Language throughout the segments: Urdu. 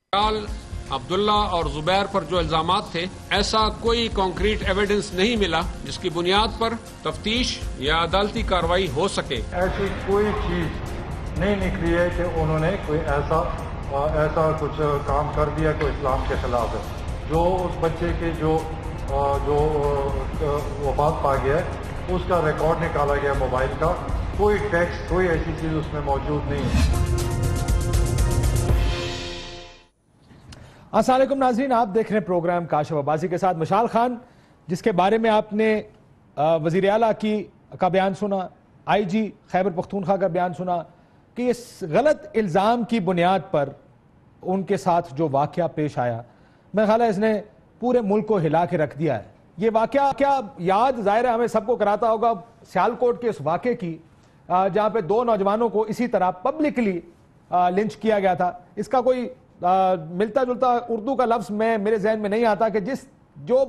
عبداللہ اور زبیر پر جو الزامات تھے، ایسا کوئی کانکریٹ ایویڈنس نہیں ملا جس کی بنیاد پر تفتیش یا عدالتی کارروائی ہو سکے۔ ایسی کوئی چیز نہیں نکلی ہے کہ انہوں نے کوئی ایسا کچھ کام کر دیا کہ اسلام کے خلاف ہے۔ جو اس بچے کے جو وفات پا گیا ہے اس کا ریکارڈ نکالا گیا موبائل کا، کوئی ٹیکسٹ کوئی ایسی چیز اس میں موجود نہیں ہے۔ السلام علیکم ناظرین، آپ دیکھ رہے ہیں پروگرام کاشف عباسی کے ساتھ مشال خان، جس کے بارے میں آپ نے وزیر اعلیٰ کا بیان سنا، آئی جی خیبر پختونخوا کا بیان سنا کہ اس غلط الزام کی بنیاد پر ان کے ساتھ جو واقعہ پیش آیا، میں خیال ہے اس نے پورے ملک کو ہلا کے رکھ دیا ہے۔ یہ واقعہ کیا یاد ظاہر ہے ہمیں سب کو کراتا ہوگا سیالکوٹ کے اس واقعے کی، جہاں پہ 2 نوجوانوں کو اسی طرح پبلکلی لنچ کیا گیا تھا۔ اس کا کوئی ملتا جلتا اردو کا لفظ میرے ذہن میں نہیں آتا کہ جو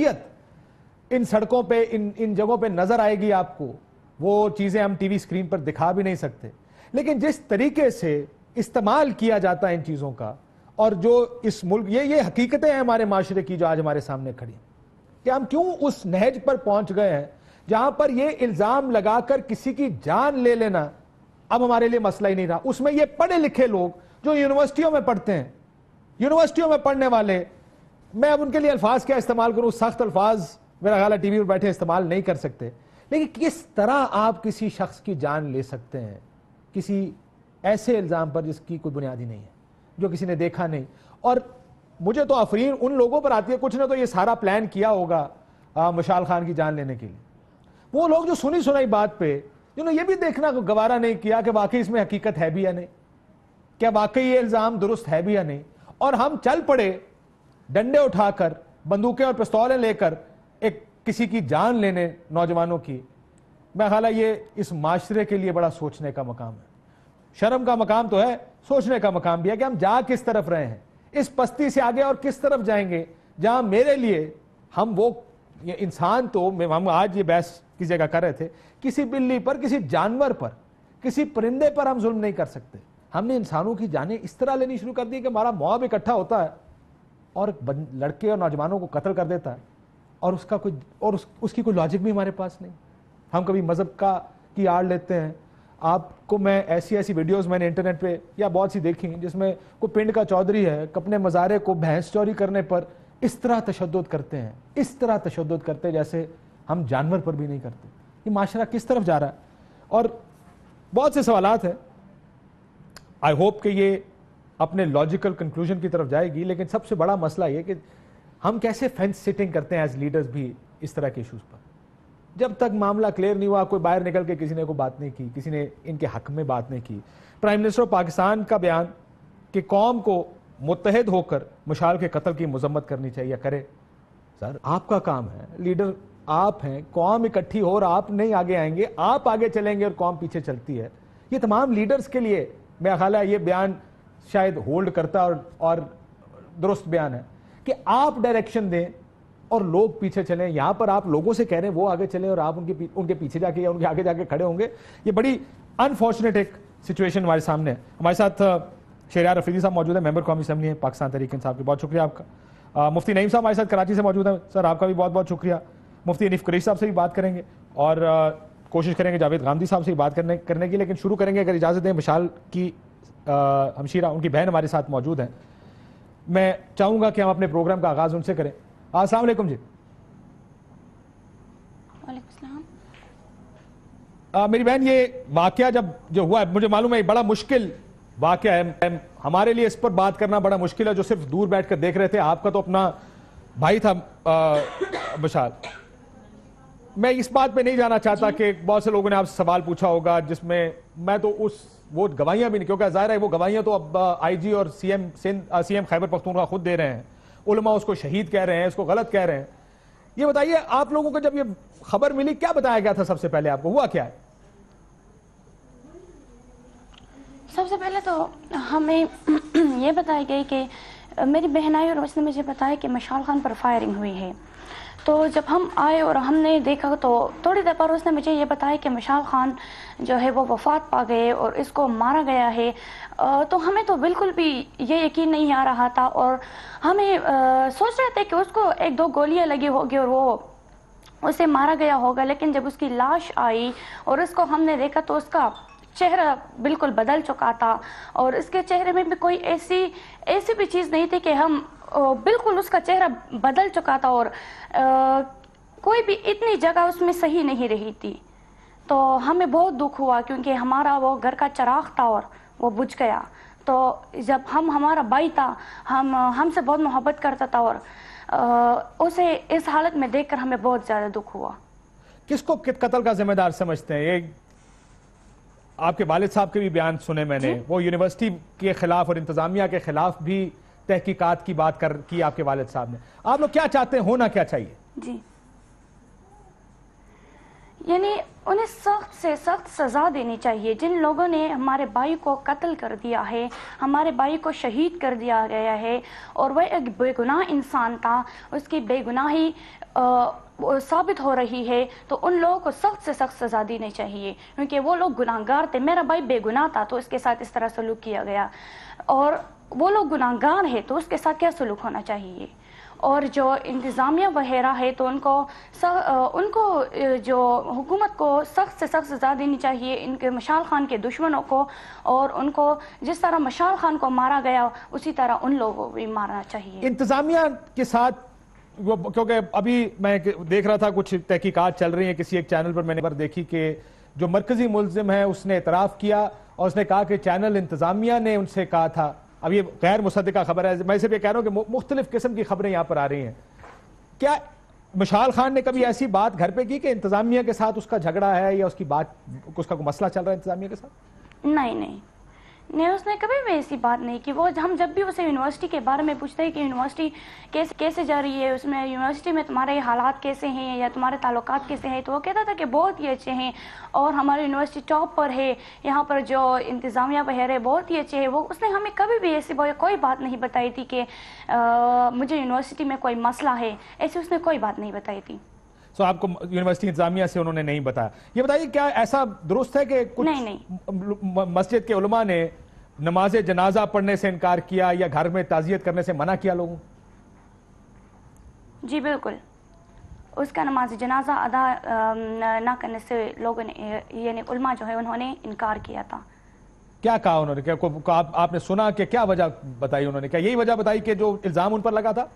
بربریت ان سڑکوں پہ ان جگہوں پہ نظر آئے گی آپ کو، وہ چیزیں ہم ٹی وی سکرین پر دکھا بھی نہیں سکتے، لیکن جس طریقے سے استعمال کیا جاتا ہے ان چیزوں کا، اور جو اس ملک یہ حقیقتیں ہیں ہمارے معاشرے کی جو آج ہمارے سامنے کھڑی ہیں کہ ہم کیوں اس نہج پر پہنچ گئے ہیں جہاں پر یہ الزام لگا کر کسی کی جان لے لینا اب ہمارے لیے مسئلہ ہی نہیں رہا۔ اس میں یہ پڑھے لکھے لوگ جو یونیورسٹیوں میں پڑھتے ہیں، یونیورسٹیوں میں پڑھنے والے، میں اب ان کے لیے الفاظ کیا استعمال کروں، سخت الفاظ میرا خیال ہے ٹی وی پر بیٹھے استعمال نہیں کر سکتے، لیکن کس طرح آپ کسی شخص کی جان لے سکتے ہیں کسی ایسے الزام پر جس کی کوئی بنیاد ہی نہیں ہے، جو کسی نے دیکھا نہیں۔ اور مجھے تو آفرین ان لوگوں پر آتی ہے، کچھ نے تو یہ سارا پلان کیا ہوگا مشال خان کی جان لینے کے لیے، وہ لوگ جو سنی سنائی بات پہ جنہوں نے یہ بھی دیکھنا گوارا نہیں کیا کہ واقعی اس میں حقیقت ہے بھی یا نہیں، کیا واقعی یہ الزام درست ہے بھی یا نہیں، اور ہم چل پڑے ڈنڈے اٹھا کر، بندوقیں اور پستولیں لے کر کسی کی جان لینے نوجوانوں کی۔ میں خیال ہے یہ اس معاشرے کے لیے بڑا سوچنے کا مقام ہے، شرم کا مقام تو ہے، سوچنے کا مقام بھی ہے کہ ہم جا کس طرف رہے ہیں، اس پستی سے آگے اور کس طرف جائیں گے جہاں میرے لیے ہم انسان تو ہم آج یہ بحث کی جگہ کر رہے تھے، کسی بلی پر، کسی جانور پر، کسی پرندے پر ہم ظلم نہیں کر سکتے۔ ہم نے انسانوں کی جانیں اس طرح لینی شروع کر دی کہ ہمارا موب اکٹھا ہوتا ہے اور لڑکے اور نوجوانوں کو قتل کر دیتا ہے، اور اس کی کوئی لاجک بھی ہمارے پاس نہیں۔ ہم کبھی مذہب کی آڑ لیتے ہیں۔ آپ کو میں ایسی ویڈیوز میں نے انٹرنیٹ پہ یا بہت سی دیکھی جس میں کوئی پنڈ کا چودھری ہے، اپنے مزارے کو بھینس چوری کرنے پر اس طرح تشدد کرتے ہیں، اس طرح تشدد کرتے جیسے ہم جانور پر بھی نہیں کرتے۔ یہ معاشرہ کس طرف جا رہا ہے؟ اور بہت سے سوالات ہیں، آئی ہوپ کہ یہ اپنے لاجیکل کنکلوژن کی طرف جائے گی، لیکن سب سے بڑا مسئلہ یہ کہ ہم کیسے فینس سیٹنگ کرتے ہیں ایز لیڈرز بھی اس طرح کے ایشوز پر۔ جب تک معاملہ کلیئر نہیں ہوا، کوئی باہر نکل کے کسی نے کوئی بات نہیں کی، کسی نے ان کے حق میں بات نہیں کی۔ پرائم منسٹر آف پاکستان کا بیان کہ قوم کو متحد ہو کر مشال کے قتل کی مذمت کرنی چاہیے، کرے۔ سر آپ کا کام ہے، لیڈر آپ ہیں، قوم اکٹھی ہو اور آپ نہیں آگے آئیں گے، آپ آگے چلیں گے اور قوم پیچھے چلتی ہے۔ یہ تمام لیڈرز کے لیے میرا خیال ہے یہ بیان شاید ہولڈ کرتا اور درست بیان ہے کہ آپ ڈائریکشن دیں اور لوگ پیچھے چلیں۔ یہاں پر آپ لوگوں سے کہہ رہے ہیں وہ آگے چلیں اور آپ ان کے پیچھے جا کے یا ان کے آگے جا کے کھڑے ہوں گے۔ یہ بڑی انفارچونیٹ ایک سچویشن ہمارے سامنے ہے۔ ہمارے ساتھ شہریار افریدی صاحب موجود ہیں، ممبر قومی اسمبلی ہیں پاکستان تحریک انصاف کے، بہت شکریہ آپ کا۔ مفتی نعیم صاحب ہمارے ساتھ کراچی سے موجود ہیں، سر آپ کا بھی بہت بہت شکریہ۔ مفتی حنیف قریشی صاحب سے بھی بات کریں گے اور کوشش کریں گے جاوید غامدی صاحب سے بھی بات کرنے کی، لیکن شروع کریں گے اگر اجازت دیں مشال کی ہمشیرہ، ان کی بہن ہمارے ساتھ موجود ہیں۔ میں چاہوں گا کہ ہم اپنے پروگرام کا آغاز ان سے کریں۔ السلام علیکم جی۔ وعلیکم السلام۔ میری بہن، یہ واقعہ جو ہوا ہے، مجھے معلوم ہے بڑا مشکل واقعہ ہے، ہمارے لیے اس پر بات کرنا بڑا مشکل ہے جو صرف دور بیٹھ کر دیکھ رہے تھے۔ آپ کا تو اپنا بھائی تھا مشال۔ میں اس بات پہ نہیں جانا چاہتا کہ بہت سے لوگوں نے آپ سے سوال پوچھا ہوگا جس میں میں تو وہ گواہیاں بھی نہیں، کیونکہ ظاہر ہے وہ گواہیاں تو اب آئی جی اور سی ایم خیبر پختونخوا خود دے رہے ہیں، علماء اس کو شہید کہہ رہے ہیں، اس کو غلط کہہ رہے ہیں۔ یہ بتائیے آپ لوگوں کو جب یہ خبر ملی کیا بتایا گیا تھا؟ سب سے پہلے آپ کو ہوا کیا ہے؟ سب سے پہلے تو ہمیں یہ بتائی گئی کہ میری بہن آئی اور اس نے مجھے بتایا کہ مشال خان پر فائرنگ ہوئی ہے۔ تو جب ہم آئے اور ہم نے دیکھا تو تھوڑی دیر پر اس نے مجھے یہ بتایا کہ مشال خان جو ہے وہ وفات پا گئے اور اس کو مارا گیا ہے. تو ہمیں تو بالکل بھی یہ یقین نہیں آ رہا تھا اور ہمیں سوچ رہے تھے کہ اس کو 1-2 گولیاں لگی ہوگی اور وہ اسے مارا گیا ہوگا. لیکن جب اس کی لاش آئی اور اس کو ہم نے دیکھا تو اس کا چہرہ بالکل بدل چکا تھا اور اس کے چہرے میں بھی کوئی ایسی بھی چیز نہیں تھی کہ ہم بالکل اس کا چہرہ بدل چکا تھا اور کوئی بھی اتنی جگہ اس میں صحیح نہیں رہی تھی. تو ہمیں بہت دکھ ہوا کیونکہ ہمارا وہ گھر کا چراغ تھا اور وہ بجھ گیا. تو جب ہمارا بھائی تھا ہم سے بہت محبت کرتا تھا اور اسے اس حالت میں دیکھ کر ہمیں بہت زیادہ دکھ ہوا. کس کو قتل کا ذمہ دار سمجھتے ہیں؟ یہ آپ کے والد صاحب کے بھی بیان سنے میں نے, وہ یونیورسٹی کے خلاف اور انتظامیہ کے خلاف بھی تحقیقات کی بات کی آپ کے والد صاحب نے. آپ لوگ کیا چاہتے ہیں, ہونا کیا چاہیے؟ جی یعنی انہیں سخت سے سخت سزا دینی چاہیے. جن لوگوں نے ہمارے بھائی کو قتل کر دیا ہے, ہمارے بھائی کو شہید کر دیا گیا ہے اور وہ ایک بے گناہ انسان تھا, اس کی بے گناہی ثابت ہو رہی ہے, تو ان لوگوں کو سخت سے سخت سزا دینی چاہیے کیونکہ وہ لوگ گناہ گار تھے. میرا بھائی بے گناہ تھا تو اس کے ساتھ اس طرح سلوک کیا گیا, اور وہ لوگ گناہ گار ہے تو اس کے ساتھ کیا سلوک ہونا چاہیے. اور جو انتظامیہ وغیرہ ہے تو ان کو جو حکومت کو سخت سے سخت سزا دینی چاہیے ان کے مشال خان کے دشمنوں کو, اور ان کو جس طرح مشال خان کو مارا گیا اسی طرح ان لوگوں کو بھی مارنا چاہیے. انتظامیہ کے ساتھ کیونکہ ابھی میں دیکھ رہا تھا کچھ تحقیقات چل رہی ہیں, کسی ایک چینل پر میں نے خبر دیکھی کہ جو مرکزی ملزم ہے اس نے اعتراف کیا اور اس نے کہا کہ چینل انتظامیہ نے ان سے کہا تھا. اب یہ غیر مصدقہ خبر ہے, میں صرف یہ کہہ رہا ہوں کہ مختلف قسم کی خبریں یہاں پر آ رہی ہیں. کیا مشال خان نے کبھی ایسی بات گھر پہ کی کہ انتظامیہ کے ساتھ اس کا جھگڑا ہے یا اس کا کوئی مسئلہ چل رہا ہے انتظامیہ کے ساتھ؟ نہیں, اس نے کبھی بھی ایسی بات نہیں کی. وہ ہم جب بھی اسے یونیورسٹی کے بارے میں پوچھتے ہیں کہ یونیورسٹی کیسے جا رہی ہے, اس میں یونیورسٹی میں تمہارے حالات کیسے ہیں یا تمہارے تعلقات کیسے ہیں, تو وہ کہتا تھا کہ بہت ہی اچھے ہیں اور ہماری یونیورسٹی ٹاپ پر ہے, یہاں پر جو انتظامیہ وغیرہ بہت ہی اچھے ہیں. اس نے ہمیں کبھی بھی ایسی کوئی بات نہیں بتائی تھی کہ مجھے یونیورسٹی میں کوئی مسئلہ ہے, ایسی اس نے کوئی بات نہیں بتائی تھی. آپ کو یونیورسٹی انتظامیہ سے انہوں نے نہیں بتایا. یہ بتائیے کیا ایسا درست ہے کہ کچھ مسجد کے علماء نے نماز جنازہ پڑھنے سے انکار کیا یا گھر میں تعزیت کرنے سے منع کیا لوگوں؟ جی بالکل, اس کا نماز جنازہ ادا نہ کرنے سے لوگوں نے یعنی علماء جو ہے انہوں نے انکار کیا تھا. کیا کہا انہوں نے؟ آپ نے سنا کہ کیا وجہ بتائی انہوں نے؟ کیا یہی وجہ بتائی کہ جو الزام ان پر لگا تھا؟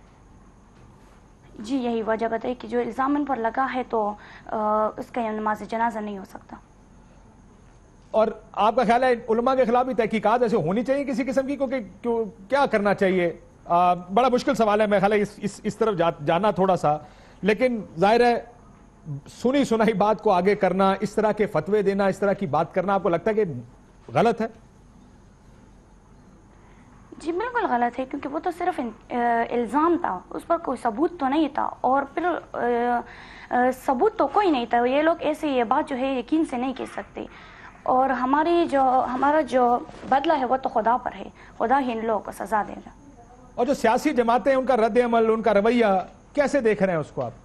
جی یہی وجہ بتائی کہ جو الزام ان پر لگا ہے تو اس کا نماز جنازہ نہیں ہو سکتا. اور آپ کا خیال ہے علماء کے خلاف بھی تحقیقات ایسے ہونی چاہیے کسی قسم کی؟ کیونکہ کیا کرنا چاہیے؟ بڑا مشکل سوال ہے, میرا خیال ہے اس طرف جانا تھوڑا سا, لیکن ظاہر ہے سنی سنائی بات کو آگے کرنا, اس طرح کے فتوے دینا, اس طرح کی بات کرنا آپ کو لگتا ہے کہ غلط ہے؟ جی بالکل غلط ہے, کیونکہ وہ تو صرف الزام تھا, اس پر کوئی ثبوت تو نہیں تھا, اور پھر ثبوت تو کوئی نہیں تھا. یہ لوگ ایسے یہ بات جو ہے یقین سے نہیں کہہ سکتے, اور ہمارا جو بدلہ ہے وہ تو خدا پر ہے, خدا ہی ان لوگوں کو سزا دے گا. اور جو سیاسی جماعتیں ان کا رد عمل, ان کا رویہ کیسے دیکھ رہے ہیں اس کو آپ؟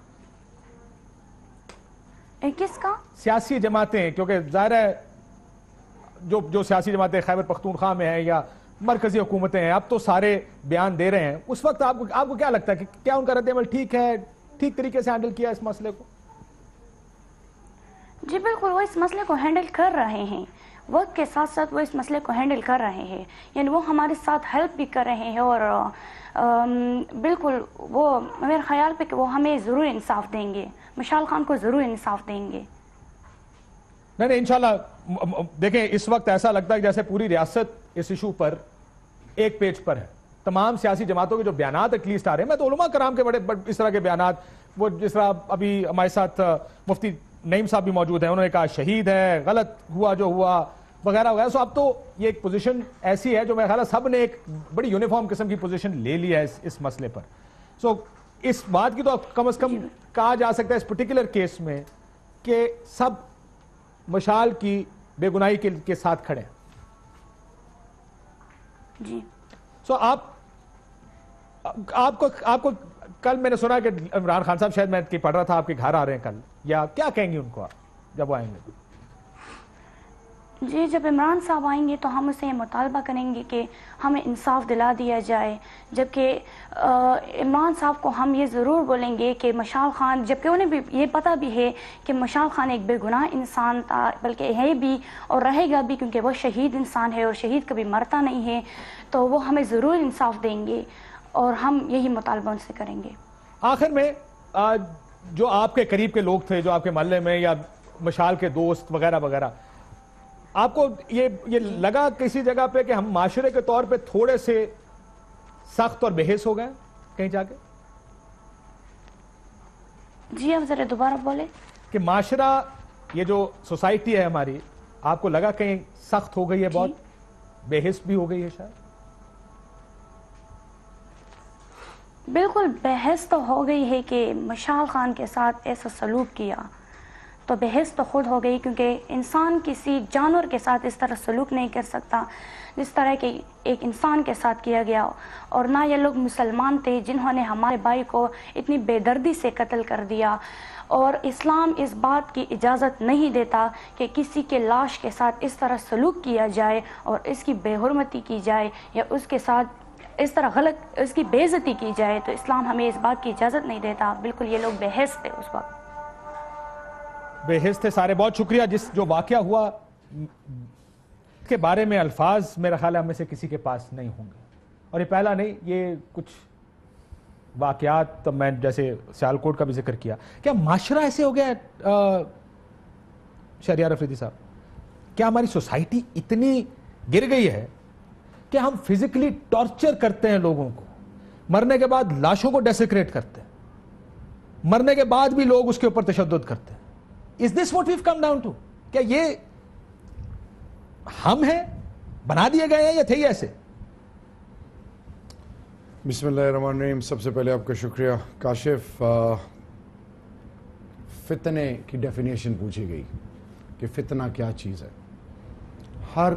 کس کا؟ سیاسی جماعتیں, کیونکہ ظاہر ہے جو سیاسی جماعتیں خیبر پختونخوا میں ہیں یا مرکزی حکومتیں ہیں, اب تو سارے بیان دے رہے ہیں. اس وقت آپ کو کیا لگتا ہے کہ کیا ان کا رد عمل ٹھیک ہے, ٹھیک طریقے سے ہینڈل کیا اس مسئلے کو؟ جی بالکل, وہ اس مسئلے کو ہینڈل کر رہے ہیں, وقت کے ساتھ ساتھ وہ اس مسئلے کو ہینڈل کر رہے ہیں, یعنی وہ ہمارے ساتھ ہیلپ بھی کر رہے ہیں, اور بالکل وہ میرے خیال پہ کہ وہ ہمیں ضرور انصاف دیں گے, مشال خان کو ضرور انصاف دیں گے. نہیں انشاءاللہ. دیکھیں اس وقت ایسا لگتا ہے جیسے پوری ریاست اس ایشو پر ایک پیج پر ہے. تمام سیاسی جماعتوں کے جو بیانات ایٹ لیسٹ آ رہے ہیں, میں تو علماء کرام کے بڑے اس طرح کے بیانات, وہ جس طرح ابھی ہمارے ساتھ مفتی نعیم صاحب بھی موجود ہیں, انہوں نے کہا شہید ہے, غلط ہوا جو ہوا وغیرہ وغیرہ. سو اب تو یہ ایک پوزیشن ایسی ہے جو میرا خیال ہے سب نے ایک بڑی یونیفارم قسم کی پوزیشن لے لیا ہے اس مسئلے پر. سو اس بات کی تو کم از کم کہا جا سکتا ہے اس پرٹیکولر کیس میں کہ سب مشال کی بے گناہی کے ساتھ کھڑے ہیں. جی سو آپ کو کل میں نے سنا کہ عمران خان صاحب شاید میں پڑھ رہا تھا آپ کے گھر آ رہے ہیں کل, یا کیا کہیں گے ان کو آپ جب وہ آئیں گے؟ جی جب عمران صاحب آئیں گے تو ہم اسے یہ مطالبہ کریں گے کہ ہمیں انصاف دلا دیا جائے, جبکہ عمران صاحب کو ہم یہ ضرور بولیں گے کہ مشال خان, جبکہ انہیں بھی یہ پتہ بھی ہے کہ مشال خان ایک بے گناہ انسان تھا, بلکہ ہے بھی اور رہے گا بھی, کیونکہ وہ شہید انسان ہے اور شہید کبھی مرتا نہیں ہے, تو وہ ہمیں ضرور انصاف دیں گے اور ہم یہی مطالبہ ان سے کریں گے. آخر میں جو آپ کے قریب کے لوگ تھے, جو آپ کے محلے میں یا مشال کے دوست وغیرہ وغیرہ, آپ کو یہ لگا کسی جگہ پہ کہ ہم معاشرے کے طور پہ تھوڑے سے سخت اور بے حس ہو گئے کہیں جا کے؟ جی آپ ذرا دوبارہ بولے. کہ معاشرہ, یہ جو سوسائٹی ہے ہماری, آپ کو لگا کہیں سخت ہو گئی ہے, بہت بے حس بھی ہو گئی ہے شاید؟ بالکل بحث تو ہو گئی ہے کہ مشال خان کے ساتھ ایسا سلوک کیا, تو بحث تو خود ہو گئی, کیونکہ انسان کسی جانور کے ساتھ اس طرح سلوک نہیں کر سکتا جس طرح کہ ایک انسان کے ساتھ کیا گیا. اور نہ یہ لوگ مسلمان تھے جنہوں نے ہمارے بھائی کو اتنی بے دردی سے قتل کر دیا, اور اسلام اس بات کی اجازت نہیں دیتا کہ کسی کے لاش کے ساتھ اس طرح سلوک کیا جائے اور اس کی بے حرمتی کی جائے یا اس کے ساتھ اس طرح غلط اس کی بے عزتی کی جائے, تو اسلام ہمیں اس بات کی اجازت نہیں دیتا. بالکل یہ لوگ بے حس تھے, اس وقت بے حس تھے سارے. بہت شکریہ. جو واقعہ ہوا کے بارے میں الفاظ میرا خیال ہے ہم میں سے کسی کے پاس نہیں ہوں گے, اور یہ پہلا نہیں, یہ کچھ واقعات تو میں جیسے سیالکوٹ کا بھی ذکر کیا. کیا معاشرہ ایسے ہو گیا شہریار افریدی صاحب, کیا ہماری سوسائٹی اتنی گر گئی ہے کہ ہم فزیکلی ٹارچر کرتے ہیں لوگوں کو, مرنے کے بعد لاشوں کو ڈیسیکریٹ کرتے ہیں, مرنے کے بعد بھی لوگ اس کے اوپر تشدد کرتے ہیں. Is this what we've come down to? کیا یہ ہم ہیں, بنا دیے گئے ہیں, یا تھے ہی ایسے؟ بسم اللہ الرحمن الرحیم. سب سے پہلے آپ کا شکریہ. کاشف, فتنے کی ڈیفینیشن پوچھی گئی کہ فتنہ کیا چیز ہے. ہر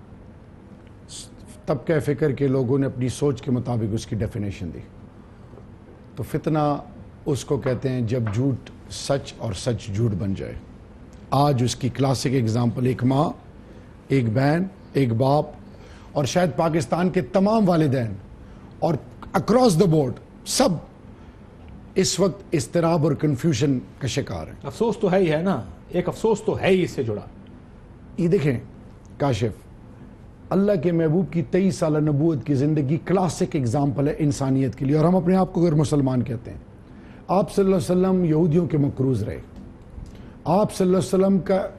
طبقہ فکر کے لوگوں نے اپنی سوچ کے مطابق اس کی ڈیفینیشن دی. تو فتنہ اس کو کہتے ہیں جب جھوٹ سچ اور سچ جھوٹ بن جائے. آج اس کی کلاسک اگزامپل ایک ماں, ایک بہن, ایک باپ, اور شاید پاکستان کے تمام والدین اور اکراس دا بورڈ سب اس وقت اضطراب اور کنفیوژن کا شکار ہیں. افسوس تو ہے ہی ہے نا, ایک افسوس تو ہے ہی اس سے جڑا. یہ دیکھیں کاشف, اللہ کے محبوب کی 23 سالہ نبوت کی زندگی کلاسک اگزامپل ہے انسانیت کے لیے, اور ہم اپنے آپ کو اگر مسلمان کہتے ہیں. آپ صلی اللہ علیہ وسلم یہودیوں کے مقروض رہے. آپ صلی اللہ علیہ وسلم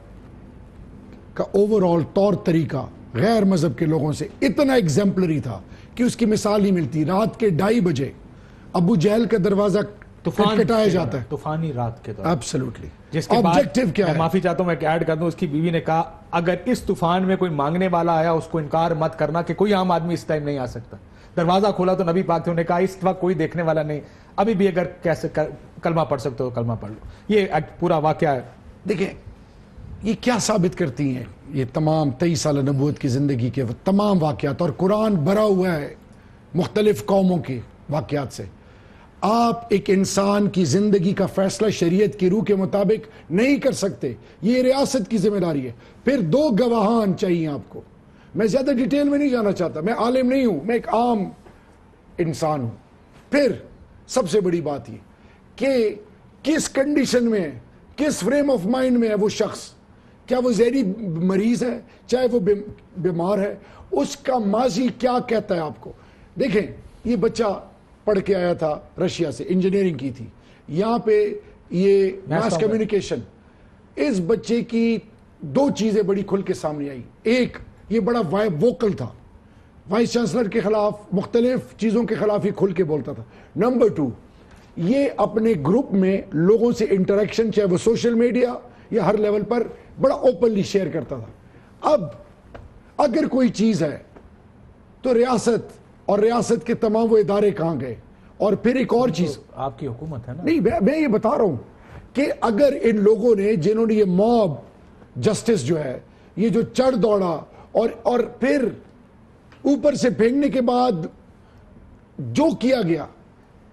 کا اوورآل طور طریقہ غیر مذہب کے لوگوں سے اتنا ایگزمپلری تھا کہ اس کی مثال ہی ملتی. رات کے 2:30 بجے ابو جہل کا دروازہ کٹایا جاتا ہے, طوفانی رات کے دوران. ایبسلیوٹلی. جس کے آبجیکٹو کیا ہے, معافی چاہتا ہوں میں ایڈ کر دوں, اس کی بیوی نے کہا اگر اس طوفان میں کوئی مانگنے والا آیا اس کو انکار مت کرنا کہ کوئی عام آدمی اس ٹائم نہیں آ سکتا. دروازہ کھولا تو نبی پاک نے کہا اس وقت کوئی دیکھنے والا نہیں, ابھی بھی اگر کیسے کلمہ پڑھ سکتے ہو کلمہ پڑھ لو. یہ پورا واقعہ ہے. دیکھیں یہ کیا ثابت کرتی ہیں یہ تمام 23 سالہ نبوت کی زندگی کے تمام واقعات, اور قرآن بھرا ہوا ہے مختلف قوموں کے واقعات سے. آپ ایک انسان کی زندگی کا فیصلہ شریعت کی روح کے مطابق نہیں کر سکتے, یہ ریاست کی ذمہ داری ہے. پھر 2 گواہان چاہیے آپ کو. میں زیادہ ڈیٹیل میں نہیں جانا چاہتا, میں عالم نہیں ہوں, میں ایک عام انسان ہوں. پھر سب سے بڑی بات یہ کہ کس کنڈیشن میں, کس فریم آف مائنڈ میں ہے وہ شخص, کیا وہ ذہنی مریض ہے, چاہے وہ بیمار ہے, اس کا ماضی کیا کہتا ہے آپ کو. دیکھیں یہ بچہ پڑھ کے آیا تھا رشیا سے, انجینئرنگ کی تھی, یہاں پہ یہ ماس کمیونیکیشن. اس بچے کی 2 چیزیں بڑی کھل کے سامنے آئی. ایک, یہ بڑا ووکل تھا, وائس چانسلر کے خلاف, مختلف چیزوں کے خلاف یہ کھل کے بولتا تھا. نمبر 2, یہ اپنے گروپ میں لوگوں سے انٹریکشن چاہے وہ سوشل میڈیا یا ہر لیول پر بڑا اوپنلی شیئر کرتا تھا. اب اگر کوئی چیز ہے تو ریاست اور ریاست کے تمام وہ ادارے کہاں گئے. اور پھر ایک اور چیز, آپ کی حکومت ہے نا. نہیں میں یہ بتا رہا ہوں کہ اگر ان لوگوں نے جنہوں نے یہ موب جسٹس جو ہے یہ جو چڑھ دوڑا اور پھر اوپر سے پھینکنے کے بعد جو کیا گیا,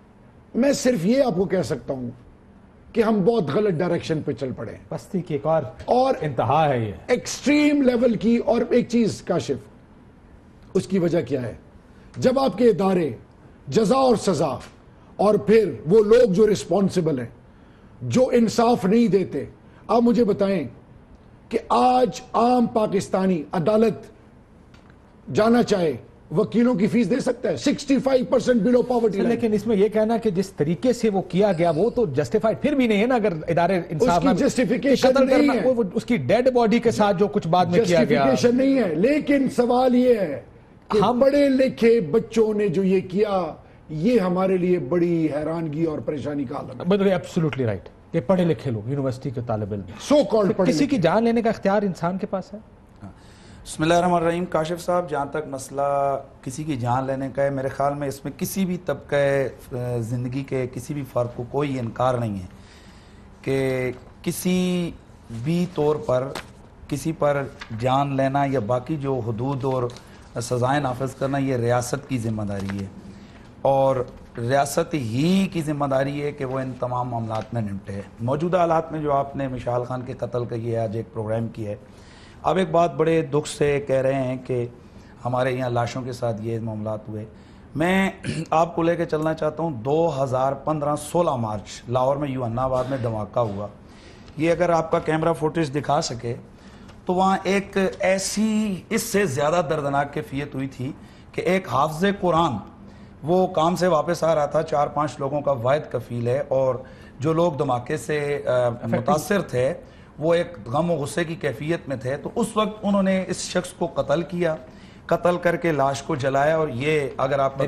میں صرف یہ آپ کو کہہ سکتا ہوں کہ ہم بہت غلط ڈائریکشن پہ چل پڑے ہیں. پستی کی ایک اور انتہا ہے یہ ایکسٹریم لیول کی. اور ایک چیز کاشف، اس کی وجہ کیا ہے؟ جب آپ کے ادارے جزا اور سزا اور پھر وہ لوگ جو رسپانسبل ہیں جو انصاف نہیں دیتے، آپ مجھے بتائیں کہ آج عام پاکستانی عدالت جانا چاہے وکیلوں کی فیس دے سکتا ہے 65% بلو پاورٹی. لیکن اس میں یہ کہنا کہ جس طریقے سے وہ کیا گیا وہ تو جسٹیفائڈ پھر بھی نہیں ہے نا. اگر ادارے انصاف اس کی جسٹیفیکیشن نہیں ہے، اس کی ڈیڈ باڈی کے ساتھ جو کچھ بعد میں کیا گیا جسٹیفیکیشن نہیں ہے. لیکن سوال یہ ہے کہ ہم پڑھے لکھے بچوں نے جو یہ کیا، یہ ہمارے لیے بڑی حیرانگی اور پریشانی کا عالم ہے. بٹ ایبسولوٹلی رائٹ کہ پڑھے لکھے لوگ یونیورسٹی کے طالب علم سو کالڈ پڑھے کسی کی جان لینے کا اختیار انسان کے پاس ہے. بسم اللہ الرحمن الرحیم. کاشف صاحب، جہاں تک مسئلہ کسی کی جان لینے کا ہے، میرے خیال میں اس میں کسی بھی طبقہ زندگی کے کسی بھی فرد کو کوئی انکار نہیں ہے کہ کسی بھی طور پر کسی پر جان لینا یا باقی جو حدود اور سزائیں نافذ کرنا یہ ریاست کی ذمہ داری ہے، اور ریاست ہی کی ذمہ داری ہے کہ وہ ان تمام معاملات میں نمٹے. موجودہ حالات میں جو آپ نے مشال خان کے قتل کا یہ آج ایک پروگرام کیا ہے، اب ایک بات بڑے دکھ سے کہہ رہے ہیں کہ ہمارے یہاں لاشوں کے ساتھ یہ معاملات ہوئے. میں آپ کو لے کے چلنا چاہتا ہوں 2015 16 مارچ لاہور میں یوحنا آباد میں دھماکہ ہوا. یہ اگر آپ کا کیمرہ فوٹیج دکھا سکے تو وہاں ایک ایسی اس سے زیادہ دردناک کیفیت ہوئی تھی کہ ایک حافظ قرآن وہ کام سے واپس آ رہا تھا، 4-5 لوگوں کا واحد کفیل ہے، اور جو لوگ دھماکے سے متاثر تھے وہ ایک غم و غصے کی کیفیت میں تھے. تو اس وقت انہوں نے اس شخص کو قتل کیا، قتل کر کے لاش کو جلایا. اور یہ اگر آپ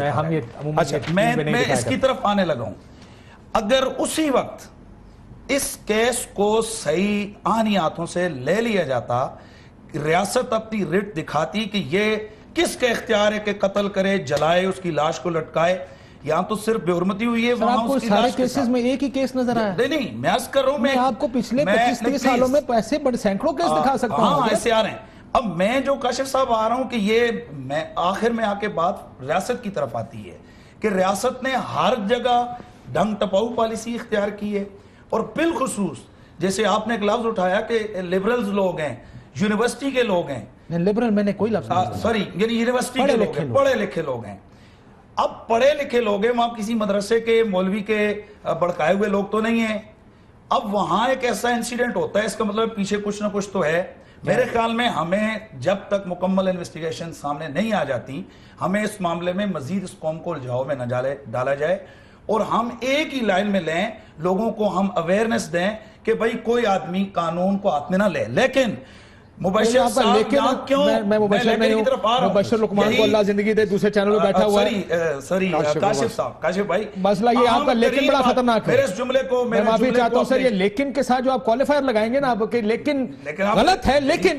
میں اس کی طرف آنے لگا ہوں، اگر اسی وقت اس کیس کو صحیح آہنی ہاتھوں سے لے لیا جاتا، ریاست اپنی رٹ دکھاتی کہ یہ کس کے اختیار ہے کہ قتل کرے، جلائے، اس کی لاش کو لٹکائے. یہاں تو صرف بے حرمتی ہوئی ہے، وہاں اس کی سارے کیسز میں ایک ہی کیس نظر آیا. نہیں میں عرض کر رہا ہوں، میں آپ کو پچھلے 25-30 سالوں میں ایسے بڑے سینکڑوں کیس دکھا سکتا ہوں. ہاں ایسے آ رہے ہیں. اب میں جو کاشف صاحب آ رہا ہوں کہ یہ میں آخر میں آ کے بات ریاست کی طرف آتی ہے کہ ریاست نے ہر جگہ ڈھنگ ٹپاؤ پالیسی اختیار کی ہے، اور بالخصوص جیسے آپ نے ایک لفظ اٹھایا کہ لبرلز لوگ ہیں، یونیورسٹی کے لوگ ہیں. لبرل میں نے کوئی لفظ نہیں، سوری، یعنی یونیورسٹی کے لوگ ہیں، پڑھے لکھے لوگ ہیں. اب پڑھے لکھے لوگ ہیں، وہاں کسی مدرسے کے مولوی کے بڑکائے ہوئے لوگ تو نہیں ہیں. اب وہاں ایک ایسا انسیڈنٹ ہوتا ہے، اس کا مطلب پیچھے کچھ نہ کچھ تو ہے. میرے خیال میں ہمیں جب تک مکمل انویسٹیگیشن سامنے نہیں آ جاتی، ہمیں اس معاملے میں مزید اس قوم کو الجھاؤ میں نہ ڈالا جائے، اور ہم ایک ہی لائن میں لیں، لوگوں کو ہم اویئرنس دیں کہ بھائی کوئی آدمی قانون کو ہاتھ میں نہ لے. لیکن مبشر صاحب یہاں کیوں میں مبشر نہیں ہوں، مبشر لقمان کو اللہ زندگی دے دوسرے چینل پہ بیٹھا ہوا ہے. سوری کاشف صاحب، کاشف بھائی، مسئلہ یہ آپ کا لیکن بڑا خطرناک ہے. میرے اس جملے کو میں معافی چاہتا ہوں سر، یہ لیکن کے ساتھ جو آپ کوالیفائر لگائیں گے نا آپ کے، لیکن غلط ہے. لیکن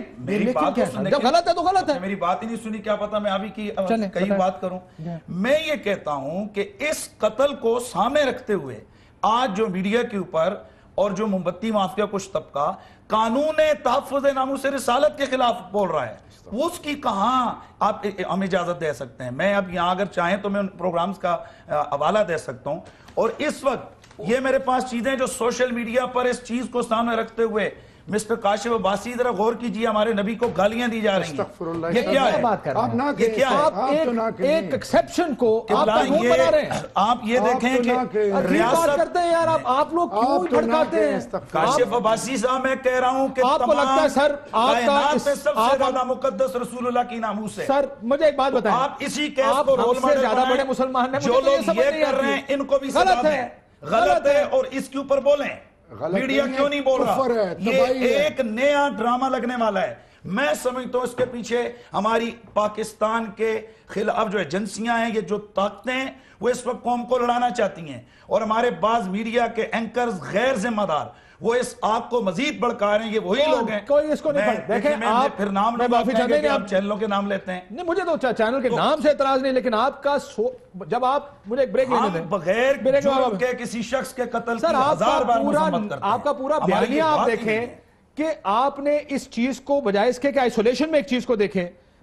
جب غلط ہے تو غلط ہے. میری بات ہی نہیں سنی، کیا پتا میں ابھی کی کئی بات کروں. میں یہ کہتا ہوں کہ اس قتل کو سامنے رکھتے ہوئے آج جو میڈیا کے اوپر اور جو موم بتی مافیا کچھ طبقہ قانون تحفظ ناموس رسالت کے خلاف بول رہا ہے، اس کی کہاں آپ ہم اجازت دے سکتے ہیں؟ میں اب یہاں اگر چاہیں تو میں ان پروگرامز کا حوالہ دے سکتا ہوں. اور اس وقت یہ میرے پاس چیزیں جو سوشل میڈیا پر اس چیز کو سامنے رکھتے ہوئے مسٹر کاشف عباسی ذرا غور کیجئے، ہمارے نبی کو گالیاں دی جا رہی ہیں. یہ کیا ہے؟ یہ کیا ہے؟ آپ ایک ایکسیپشن کو آپ قانون بنا رہے ہیں. آپ یہ دیکھیں کہ ریاست کرتے ہیں یار، آپ لوگ کیوں بھڑکاتے ہیں؟ کاشف عباسی صاحب میں کہہ رہا ہوں کہ آپ کو لگتا ہے سر کائنات میں سب سے زیادہ مقدس رسول اللہ کی ناموس ہے. سر مجھے ایک بات بتائیں، آپ اسی کیس کو رول ماڈل زیادہ بڑے مسلمان ہیں، جو لوگ یہ کر رہے ہیں ان کو بھی غلط ہے، غلط ہے، اور اس کے اوپر بولیں. میڈیا کیوں نہیں بول رہا؟ یہ ایک نیا ڈرامہ لگنے والا ہے. میں سمجھتا ہوں اس کے پیچھے ہماری پاکستان کے خلاف جو ایجنسیاں ہیں، یہ جو طاقتیں ہیں، وہ اس وقت قوم کو لڑانا چاہتی ہیں، اور ہمارے بعض میڈیا کے اینکرز غیر ذمہ دار وہ اس آگ کو مزید بڑھکا رہے ہیں. یہ وہی لوگ ہیں. کوئی اس کو نہیں پڑھ دیکھیں آپ، پھر نام میں معافی چاہتے ہیں آپ چینلوں کے نام لیتے ہیں. نہیں، مجھے تو چینل کے نام سے اعتراض نہیں، لیکن آپ کا جب آپ مجھے ایک بریک لینے دیں، بغیر جرم کے کسی شخص کے قتل کی ہزار بار مذمت کرتے ہیں. آپ کا پورا بیانیہ آپ دیکھیں کہ آپ نے اس چیز کو بجائے اس کے کہ آئسولیشن میں ایک چیز کو دیکھیں،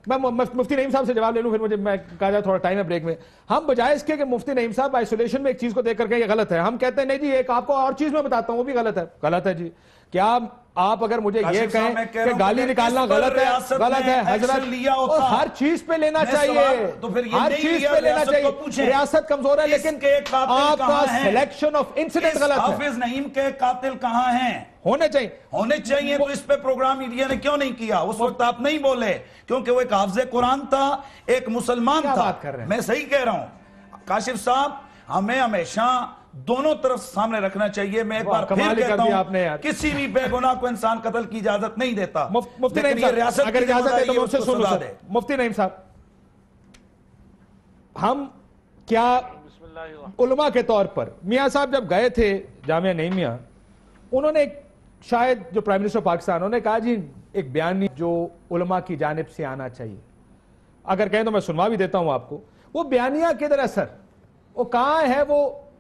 میں مفتی نعیم صاحب سے جواب لے لوں، پھر مجھے میں کہا جائے تھوڑا ٹائم ہے بریک میں. ہم بجائے اس کے کہ مفتی نعیم صاحب آئسولیشن میں ایک چیز کو دیکھ کر کے یہ غلط ہے، ہم کہتے ہیں نہیں جی ایک آپ کو اور چیز میں بتاتا ہوں وہ بھی غلط ہے. غلط ہے جی. کیا آپ اگر مجھے یہ کہیں کہ گالی نکالنا غلط ہے، غلط ہے حضرت، ہر چیز پہ لینا چاہیے، ہر چیز پہ لینا چاہیے. ریاست کمزور ہے لیکن آپ کا سلیکشن آف انسیڈنٹ غلط ہے. حافظ نعیم کے قاتل کہاں ہیں؟ ہونے چاہیے تو اس پہ پروگرام میڈیا نے کیوں نہیں کیا؟ اس وقت آپ نہیں بولے کیونکہ وہ ایک حافظ قرآن تھا، ایک مسلمان تھا. میں صحیح کہہ رہا ہوں کاشف صاحب، ہمیں ہمیشہ دونوں طرف سامنے رکھنا چاہیے. میں ایک بار پھر کہتا ہوں کسی بھی بے گناہ کو انسان قتل کی اجازت نہیں دیتا. مفتی نعیم صاحب اگر اجازت ہے تو مجھ سے سنو. مفتی نعیم صاحب، ہم کیا علماء کے طور پر میاں صاحب جب گئے تھے جامعہ نعیمیہ، انہوں نے شاید جو پرائم منسٹر پاکستان، انہوں نے کہا جی ایک بیان جو علماء کی جانب سے آنا چاہیے، اگر کہیں تو میں سنوا بھی دیتا ہوں آپ کو. وہ بیانیہ کدھر ہے سر؟ وہ کہاں ہے وہ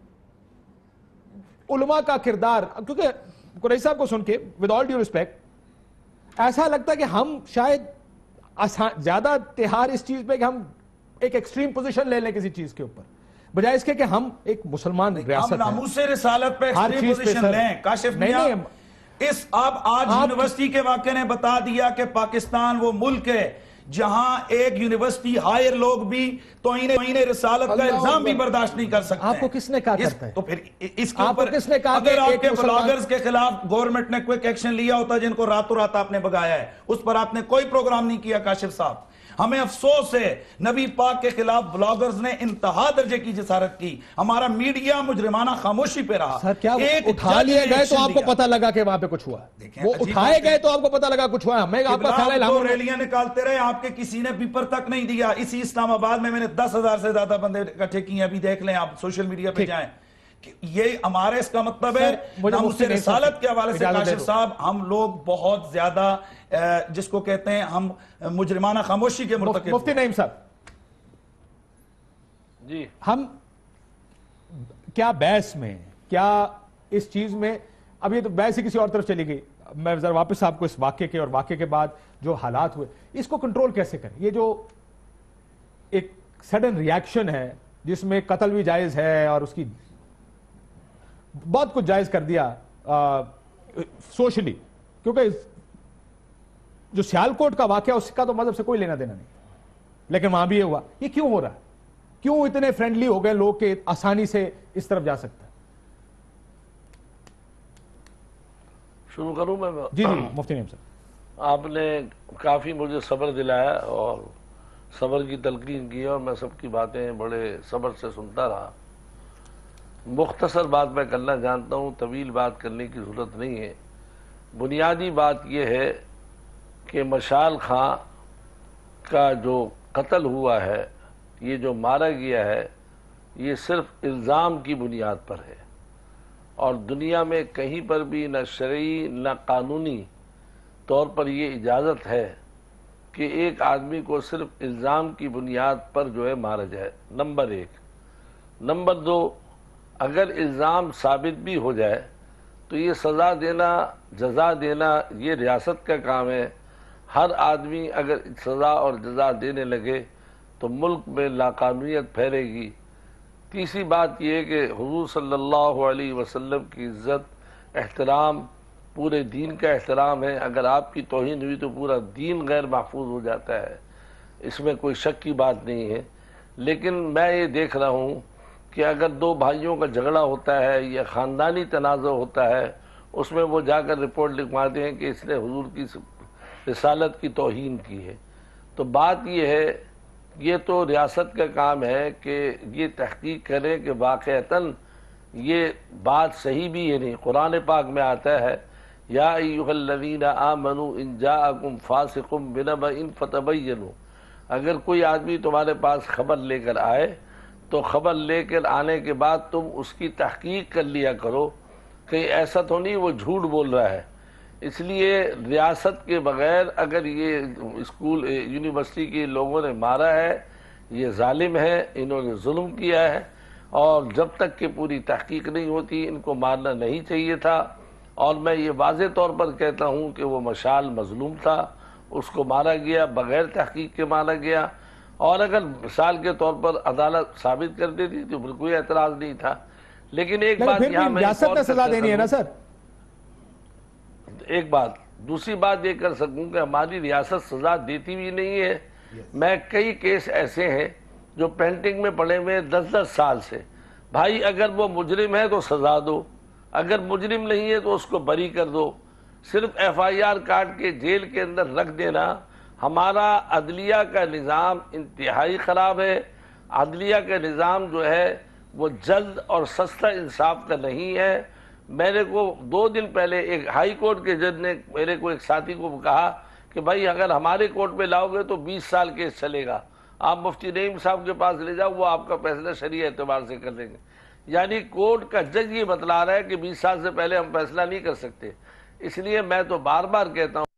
علماء کا کردار؟ کیونکہ قریشی صاحب کو سن کے ود آل ڈیو ریسپیکٹ ایسا لگتا ہے کہ ہم شاید زیادہ تہار اس چیز پہ کہ ہم ایک ایکسٹریم پوزیشن لے لیں کسی چیز کے اوپر، بجائے اس کے کہ ہم ایک مسلمان ریاست ہیں. ہم ناموس رسالت پہ ایکسٹریم پوزیشن لیں. کاشف میاں، اس اب آج یونیورسٹی کے واقعے نے بتا دیا کہ پاکستان وہ ملک ہے جہاں ایک یونیورسٹی ہائر لوگ بھی توہین رسالت کا الزام بھی برداشت نہیں کر سکتے. آپ کو کس نے کہا کرتا ہے؟ تو پھر اس کے اوپر اگر آپ کے بلاگرز کے خلاف گورنمنٹ نے کوئی ایکشن لیا ہوتا جن کو راتوں رات آپ نے بگایا ہے، اس پر آپ نے کوئی پروگرام نہیں کیا. کاشف صاحب، ہمیں افسوس ہے نبی پاک کے خلاف بلاگرز نے انتہا درجے کی جسارت کی. ہمارا میڈیا مجرمانہ خاموشی پہ رہا. سر کیا اٹھا لیے گئے تو آپ کو پتہ لگا کہ وہاں پہ کچھ ہوا؟ وہ اٹھائے گئے تو آپ کو پتہ لگا کچھ ہوا؟ ہمیں آپ کا خیال ہے ہم ریلیاں نکالتے رہے، آپ کے کسی نے پیپر تک نہیں دیا. اسی اسلام آباد میں نے 10,000 سے زیادہ بندے اکٹھے کیے ہیں، ابھی دیکھ لیں آپ سوشل میڈیا پہ جائیں. یہ ہمارے اس کا مطلب ہے ناموس رسالت کے حوالے سے کاشف صاحب ہم لوگ بہت زیادہ جس کو کہتے ہیں ہم مجرمانہ خاموشی کے مرتکب. مفتی نعیم صاحب جی، ہم کیا بحث میں، کیا اس چیز میں، اب یہ تو بحث ہی کسی اور طرف چلی گئی. میں ذرا واپس آپ کو اس واقعے کے اور واقعے کے بعد جو حالات ہوئے اس کو کنٹرول کیسے کریں؟ یہ جو ایک سڈن ریاکشن ہے جس میں قتل بھی جائز ہے اور اس کی بہت کچھ جائز کر دیا سوشلی، کیونکہ جو سیالکوٹ کا واقعہ اس کا تو مذہب سے کوئی لینا دینا نہیں، لیکن وہاں بھی یہ ہوا. یہ کیوں ہو رہا ہے؟ کیوں اتنے فرینڈلی ہو گئے لوگ کہ آسانی سے اس طرف جا سکتا ہے؟ شروع کروں میں؟ جی جی مفتی نعیم صاحب، آپ نے کافی مجھے صبر دلایا اور صبر کی تلقین کی اور میں سب کی باتیں بڑے صبر سے سنتا رہا. مختصر بات میں کرنا جانتا ہوں، طویل بات کرنے کی ضرورت نہیں ہے. بنیادی بات یہ ہے کہ مشال خان کا جو قتل ہوا ہے، یہ جو مارا گیا ہے، یہ صرف الزام کی بنیاد پر ہے اور دنیا میں کہیں پر بھی نہ شرعی نہ قانونی طور پر یہ اجازت ہے کہ ایک آدمی کو صرف الزام کی بنیاد پر جو ہے مارا جائے. نمبر 1. نمبر 2، اگر الزام ثابت بھی ہو جائے تو یہ سزا دینا، جزا دینا یہ ریاست کا کام ہے. ہر آدمی اگر سزا اور جزا دینے لگے تو ملک میں لاقانونیت پھیلے گی. تیسری بات یہ ہے کہ حضور صلی اللہ علیہ وسلم کی عزت، احترام، پورے دین کا احترام ہے. اگر آپ کی توہین ہوئی تو پورا دین غیر محفوظ ہو جاتا ہے، اس میں کوئی شک کی بات نہیں ہے. لیکن میں یہ دیکھ رہا ہوں کہ اگر دو بھائیوں کا جھگڑا ہوتا ہے یا خاندانی تنازع ہوتا ہے، اس میں وہ جا کر رپورٹ لکھواتے ہیں کہ اس نے حضور کی رسالت کی توہین کی ہے. تو بات یہ ہے، یہ تو ریاست کا کام ہے کہ یہ تحقیق کرے کہ واقعتاً یہ بات صحیح بھی ہے نہیں. قرآن پاک میں آتا ہے یا ایھا الذین آمنوا ان جاءکم فاسق بنبأ فتبینوا، اگر کوئی آدمی تمہارے پاس خبر لے کر آئے تو خبر لے کر آنے کے بعد تم اس کی تحقیق کر لیا کرو، کہیں ایسا تو نہیں وہ جھوٹ بول رہا ہے. اس لیے ریاست کے بغیر اگر یہ اسکول یونیورسٹی کے لوگوں نے مارا ہے، یہ ظالم ہے، انہوں نے ظلم کیا ہے اور جب تک کہ پوری تحقیق نہیں ہوتی ان کو مارنا نہیں چاہیے تھا. اور میں یہ واضح طور پر کہتا ہوں کہ وہ مشال مظلوم تھا، اس کو مارا گیا، بغیر تحقیق کے مارا گیا، اور اگر مثال کے طور پر عدالت ثابت کر دیتی تو بالکل کوئی اعتراض نہیں تھا. لیکن ایک بات یہاں میں ریاست نے سزا دینی ہے نا سر. ایک بات، دوسری بات یہ کر سکوں کہ ہماری ریاست سزا دیتی بھی نہیں ہے. میں کئی کیس ایسے ہیں جو پینٹنگ میں پڑے ہوئے 10-10 سال سے. بھائی اگر وہ مجرم ہے تو سزا دو، اگر مجرم نہیں ہے تو اس کو بری کر دو. صرف FIR کاٹ کے جیل کے اندر رکھ دینا. ہمارا عدلیہ کا نظام انتہائی خراب ہے. عدلیہ کا نظام جو ہے وہ جلد اور سستا انصاف کا نہیں ہے. میرے کو 2 دن پہلے ایک ہائی کورٹ کے جج نے میرے کو ایک ساتھی کو کہا کہ بھائی اگر ہمارے کورٹ میں لاؤ گے تو 20 سال کیس چلے گا، آپ مفتی نعیم صاحب کے پاس لے جاؤ، وہ آپ کا فیصلہ شرعی اعتبار سے کر لیں گے. یعنی کورٹ کا جج یہ بتلا رہا ہے کہ 20 سال سے پہلے ہم فیصلہ نہیں کر سکتے. اس لیے میں تو بار بار کہتا ہوں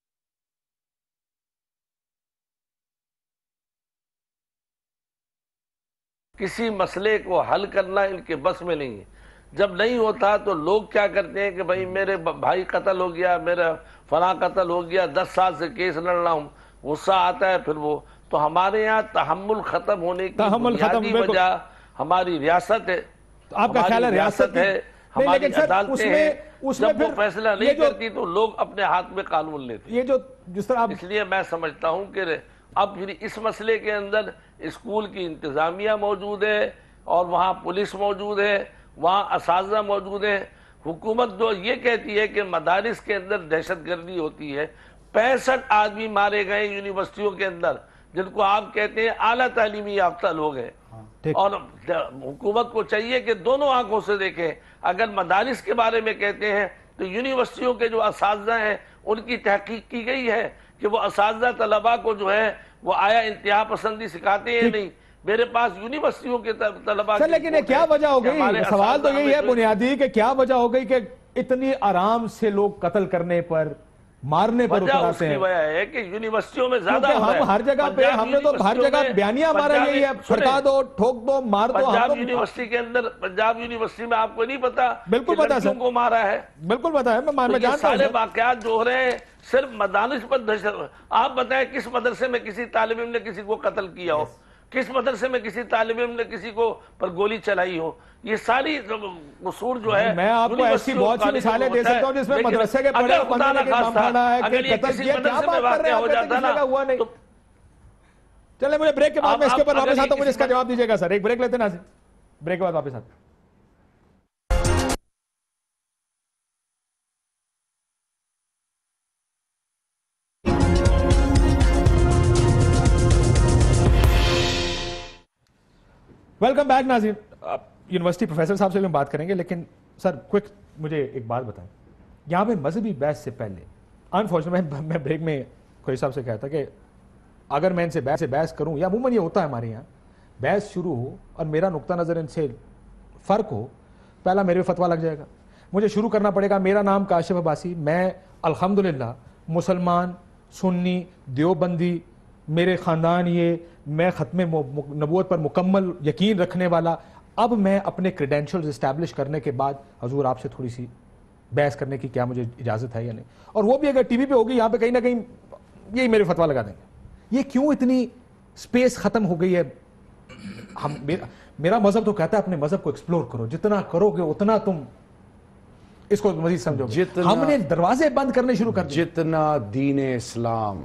کسی مسئلے کو حل کرنا ان کے بس میں نہیں ہے. جب نہیں ہوتا تو لوگ کیا کرتے ہیں کہ بھائی میرے بھائی قتل ہو گیا، میرا فلاں قتل ہو گیا، 10 سال سے کیس لڑ رہا ہوں، غصہ آتا ہے پھر وہ. تو ہمارے یہاں تحمل ختم ہونے کی بنیادی وجہ ہماری ریاست ہے. آپ کا خیال ہے ریاست ہے، ہماری عدالتیں ہیں. جب وہ فیصلہ نہیں کرتی تو لوگ اپنے ہاتھ میں قانون لیتے. یہ جو جس طرح اس لیے میں سمجھتا ہوں کہ اب پھر اس مسئلے کے اندر اسکول کی انتظامیہ موجود ہے اور وہاں پولیس موجود ہے، وہاں اساتذہ موجود ہیں. حکومت جو یہ کہتی ہے کہ مدارس کے اندر دہشت گردی ہوتی ہے، 65 آدمی مارے گئے یونیورسٹیوں کے اندر جن کو آپ کہتے ہیں اعلیٰ تعلیمی یافتہ لوگ ہیں. اور حکومت کو چاہیے کہ دونوں آنکھوں سے دیکھیں. اگر مدارس کے بارے میں کہتے ہیں تو یونیورسٹیوں کے جو اساتذہ ہیں ان کی تحقیق کی گئی ہے کہ وہ اساتذہ طلباء کو جو ہے وہ آیا انتہا پسندی سکھاتے ہیں نہیں. میرے پاس یونیورسٹیوں کے طلباء سر لیکن کیا وجہ ہو گئی؟ سوال تو یہی ہے بنیادی کہ کیا وجہ ہو گئی کہ اتنی آرام سے لوگ قتل کرنے پر، مارنے پر اتر آتے ہیں؟ وجہ ہے کہ یونیورسٹیوں میں زیادہ ہم ہر جگہ پہ، ہم نے تو ہر جگہ بیانیہ ہمارا یہی ہے، پھڑکا دو، ٹھوک دو، مار دو. پنجاب یونیورسٹی کے اندر، پنجاب یونیورسٹی میں آپ کو نہیں پتا بالکل پتا لڑکیوں کو مارا ہے؟ بالکل پتا ہے، میں جانتا ہوں. سارے واقعات جو ہو رہے ہیں صرف مدارس پر دہشت. آپ بتائیں کس مدرسے میں کسی طالب علم نے کسی کو قتل کیا ہو؟ کس مدرسے میں کسی طالب علم نے کسی کو پر گولی چلائی ہو؟ یہ ساری قصور جو ہے، میں آپ کو ایسی بہت سی مثالیں دے سکتا ہوں جس میں مدرسے کے بڑے بندے نے نام پھاڑا ہے کہ قتل کیا. کیا بات کر رہے ہیں آپ؟ کسی جگہ ہوا نہیں. چلیں مجھے بریک کے بعد میں اس کے اوپر واپس آتا ہوں، مجھے اس کا جواب دیجیے گا سر. ایک بریک لیتے ہیں نا، بریک کے بعد واپس آتے ہیں. ویلکم بیک ناظرین. یونیورسٹی پروفیسر صاحب سے بھی ہم بات کریں گے، لیکن سر کوئک مجھے ایک بات بتائیں. یہاں پہ مذہبی بحث سے پہلے انفارچونیٹلی میں بریک میں کوئی صاحب سے کہتا کہ اگر میں ان سے بحث کروں، یا عموماً یہ ہوتا ہے ہمارے یہاں، بحث شروع ہو اور میرا نقطہ نظر ان سے فرق ہو، پہلا میرے فتویٰ لگ جائے گا. مجھے شروع کرنا پڑے گا. میرا نام کاشف عباسی، میں الحمدللہ مسلمان، سنی، دیوبندی، میرے خاندان یہ، میں ختم نبوت پر مکمل یقین رکھنے والا. اب میں اپنے کریڈینشلز اسٹیبلش کرنے کے بعد حضور آپ سے تھوڑی سی بحث کرنے کی کیا مجھے اجازت ہے یا نہیں؟ اور وہ بھی اگر ٹی وی پہ ہوگی، یہاں پہ کہیں نہ کہیں یہی میرے فتویٰ لگا دیں گے. یہ کیوں اتنی سپیس ختم ہو گئی ہے؟ میرا مذہب تو کہتا ہے اپنے مذہب کو ایکسپلور کرو، جتنا کرو گے اتنا تم اس کو مزید سمجھو. ہم نے دروازے بند کرنے شروع کر دیے. جتنا دین اسلام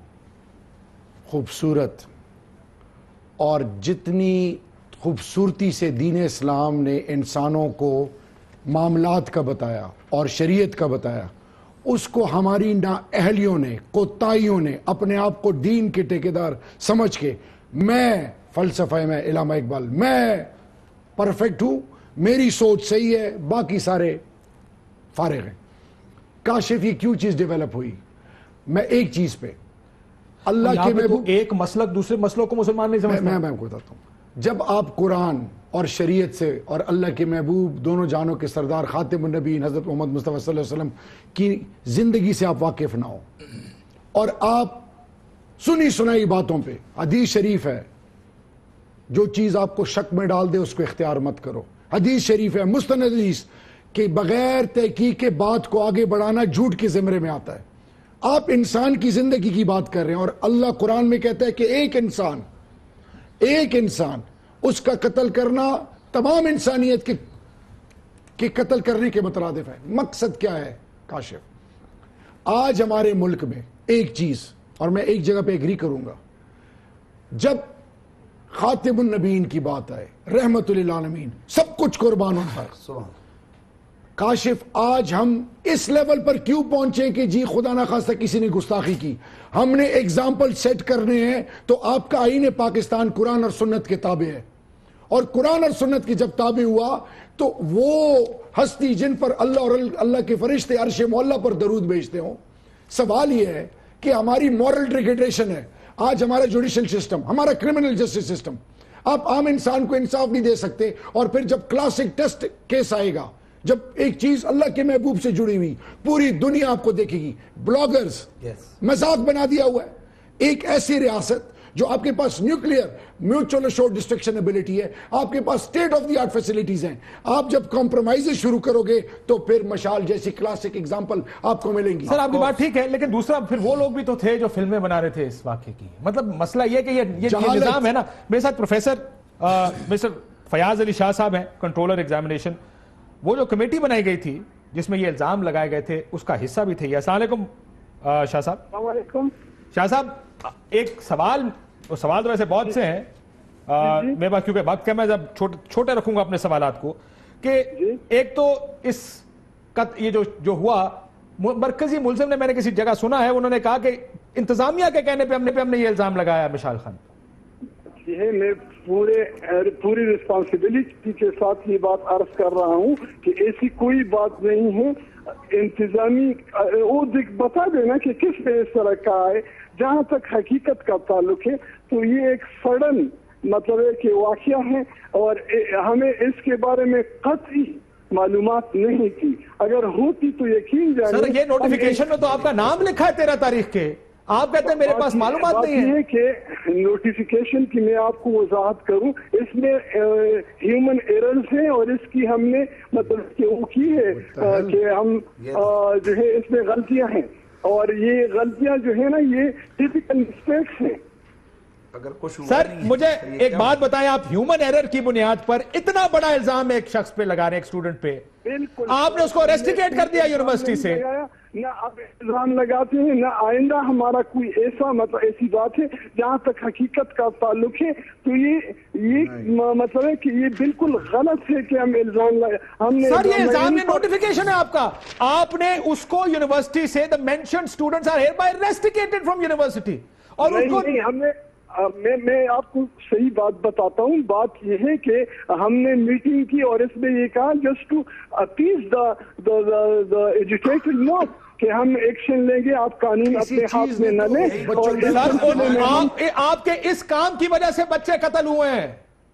خوبصورت اور جتنی خوبصورتی سے دین اسلام نے انسانوں کو معاملات کا بتایا اور شریعت کا بتایا، اس کو ہماری نااہلیوں نے، کوتاہیوں نے اپنے آپ کو دین کے ٹھیکیدار سمجھ کے، میں فلسفہ میں علامہ اقبال، میں پرفیکٹ ہوں، میری سوچ صحیح ہے، باقی سارے فارغ ہیں. کاشف یہ کیوں چیز ڈیولپ ہوئی؟ میں ایک چیز پہ اللہ کے محبوب، ایک مسلک دوسرے مسلک کو مسلمان نہیں سمجھتا. میں بتاتا ہوں. جب آپ قرآن اور شریعت سے اور اللہ کے محبوب دونوں جانوں کے سردار خاتم النبیین حضرت محمد مصطفیٰ صلی اللہ علیہ وسلم کی زندگی سے آپ واقف نہ ہو، اور آپ سنی سنائی باتوں پہ، حدیث شریف ہے، جو چیز آپ کو شک میں ڈال دے اس کو اختیار مت کرو. حدیث شریف ہے، مستند حدیث، کہ بغیر تحقیق کے بات کو آگے بڑھانا جھوٹ کے زمرے میں آتا ہے. آپ انسان کی زندگی کی بات کر رہے ہیں اور اللہ قرآن میں کہتا ہے کہ ایک انسان اس کا قتل کرنا تمام انسانیت کے قتل کرنے کے مترادف ہے. مقصد کیا ہے کاشف؟ آج ہمارے ملک میں ایک چیز، اور میں ایک جگہ پہ ایگری کروں گا، جب خاتم النبیین کی بات آئے، رحمت للعالمین، سب کچھ قربان ہوتا ہے. کاشف آج ہم اس لیول پر کیوں پہنچے کہ جی خدا نہ خواستہ کسی نے گستاخی کی، ہم نے ایگزامپل سیٹ کرنے ہیں، تو آپ کا آئین پاکستان قرآن اور سنت کے تابع ہے، اور قرآن اور سنت کی جب تابع ہوا تو وہ ہستی جن پر اللہ اور اللہ کے فرشتے عرش معلیٰ پر درود بھیجتے ہوں. سوال یہ ہے کہ ہماری مورل ڈیگریڈیشن ہے آج، ہمارا جوڈیشل سسٹم، ہمارا کرمنل جسٹس سسٹم. آپ عام انسان کو انصاف نہیں دے سکتے، اور پھر جب کلاسک ٹیسٹ کیس آئے گا، جب ایک چیز اللہ کے محبوب سے جڑی ہوئی پوری دنیا آپ کو دیکھے گی، بلاگرز مذاق بنا دیا ہوا ہے. ایک ایسی ریاست جو آپ کے پاس nuclear mutual assured destruction ability ہے، آپ کے پاس state of the art facilities ہیں، آپ جب کمپرومائز شروع کرو گے تو پھر مشال جیسی کلاسک ایگزامپل آپ کو ملیں گی. سر آپ کی بات ٹھیک ہے، لیکن دوسرا پھر وہ لوگ بھی تو تھے جو فلمیں بنا رہے تھے اس واقعے کی. مطلب مسئلہ یہ کہ یہ نظام ہے نا. میرے ساتھ پروفیسر مسٹر فیاض علی شاہ صاحب ہیں، کنٹرولر ایگزامینیشن. وہ جو کمیٹی بنائی گئی تھی جس میں یہ الزام لگائے گئے تھے، اس کا حصہ بھی تھے. السلام علیکم شاہ صاحب. السلام علیکم شاہ صاحب، ایک سوال تو ویسے بہت سے ہیں میرے پاس، کیونکہ وقت کا میں جب چھوٹے رکھوں گا اپنے سوالات کو، کہ ایک تو اس یہ جو ہوا، مرکزی ملزم نے، میں نے کسی جگہ سنا ہے، انہوں نے کہا کہ انتظامیہ کے کہنے پہ ہم نے یہ الزام لگایا مشال خان. یہ میں پوری رسپانسبلٹی کے ساتھ یہ بات عرض کر رہا ہوں کہ ایسی کوئی بات نہیں ہے. انتظامی وہ بتا دینا کہ کس نے اس طرح کہا ہے. جہاں تک حقیقت کا تعلق ہے تو یہ ایک سڈن مطلب ہے کہ واقعہ ہے، اور ہمیں اس کے بارے میں قطعی معلومات نہیں تھی. اگر ہوتی تو یقین جانے. سر یہ نوٹیفیکیشن میں تو آپ کا نام لکھا ہے 13 تاریخ کے، آپ کہتے ہیں میرے پاس معلومات نہیں ہے. کہ نوٹیفیکیشن کی میں آپ کو وضاحت کروں، اس میں ہیومن ایررز ہیں، اور اس کی ہم نے مطلب کہ وہ کی ہے کہ ہم جو ہے اس میں غلطیاں ہیں، اور یہ غلطیاں جو ہے نا یہ ٹیپیکل مسٹیکس ہیں. سر مجھے ایک بات بتائیں، آپ ہیومن ایرر کی بنیاد پر اتنا بڑا الزام ایک شخص پہ لگا رہے ہیں، ایک اسٹوڈنٹ پہ، آپ نے اس کو ریسٹیکیٹ کر دیا یونیورسٹی سے. نہ اب الزام لگاتے ہیں، نہ آئندہ ہمارا کوئی ایسی بات ہے. جہاں تک حقیقت کا تعلق ہے تو یہ مطلب ہے کہ یہ بالکل غلط ہے کہ ہم الزام ہم نے. سر یہ الزام یہ نوٹیفیکیشن ہے آپ کا، آپ نے اس کو یونیورسٹی سے the mentioned students are hereby restricted from university، اور اس کو ہم نے میں آپ کو صحیح بات بتاتا ہوں. بات یہ ہے کہ ہم نے میٹنگ کی اور اس میں یہ کہا just to appease the educated mob کہ ہم ایکشن لیں گے، آپ قانون اپنے ہاتھ میں نہ لیں. آپ کے اس کام کی وجہ سے بچے قتل ہوئے ہیں.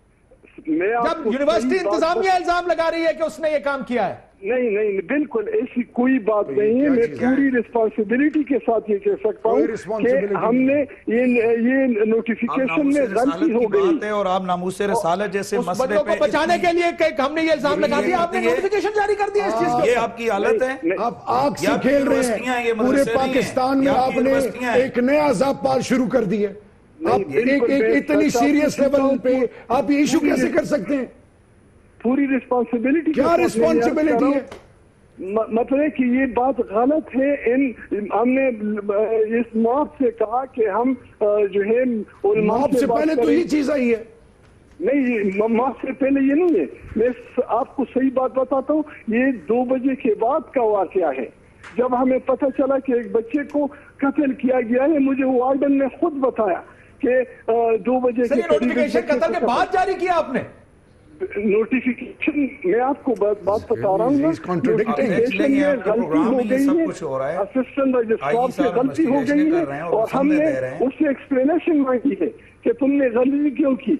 جب یونیورسٹی انتظامیہ الزام لگا رہی ہے کہ اس نے یہ کام کیا ہے. نہیں بالکل ایسی کوئی بات نہیں ہے. میں پوری رسپانسبلٹی کے ساتھ یہ کہہ سکتا ہوں کہ ہم نے یہ نوٹیفیکیشن میں غلطی ہو گئی، اور آپ ناموس رسالت جیسے مسئلے کو بچانے کے لیے کہ ہم نے یہ الزام لگا دیا، آپ نے نوٹیفیکیشن جاری کر دیا اس چیز کو. یہ آپ کی حالت ہے، آپ آگ سے کھیل رہے ہیں. پورے پاکستان میں آپ نے ایک نیا ضابطہ شروع کر دی ہے. آپ اتنی سیریس لیول پہ آپ یہ ایشو کیسے کر سکتے ہیں؟ پوری رسپانسبلٹی کیا رسپانسبلٹی ہے؟ مطلب ہے کہ یہ بات غلط ہے. ہم نے اس موت سے کہا کہ ہم جو ہے موت سے پہلے تو یہ چیز آئی ہے. نہیں موت سے پہلے یہ نہیں ہے. میں آپ کو صحیح بات بتاتا ہوں. یہ 2 بجے کے بعد کا واقعہ ہے، جب ہمیں پتہ چلا کہ ایک بچے کو قتل کیا گیا ہے. مجھے وارڈن نے خود بتایا کہ 2 بجے کے نوٹیفیکیشن قتل کے بعد جاری کیا آپ نے. نوٹیفیکیشن میں آپ کو بات بتا رہا ہوں، نوٹیفیکیشن میں غلطی ہو گئی ہے، اسسٹنٹ رجسٹرار سے غلطی ہو گئی ہے، اور ہم نے اس سے ایکسپلینیشن مانگی ہے کہ تم نے غلطی کیوں کی.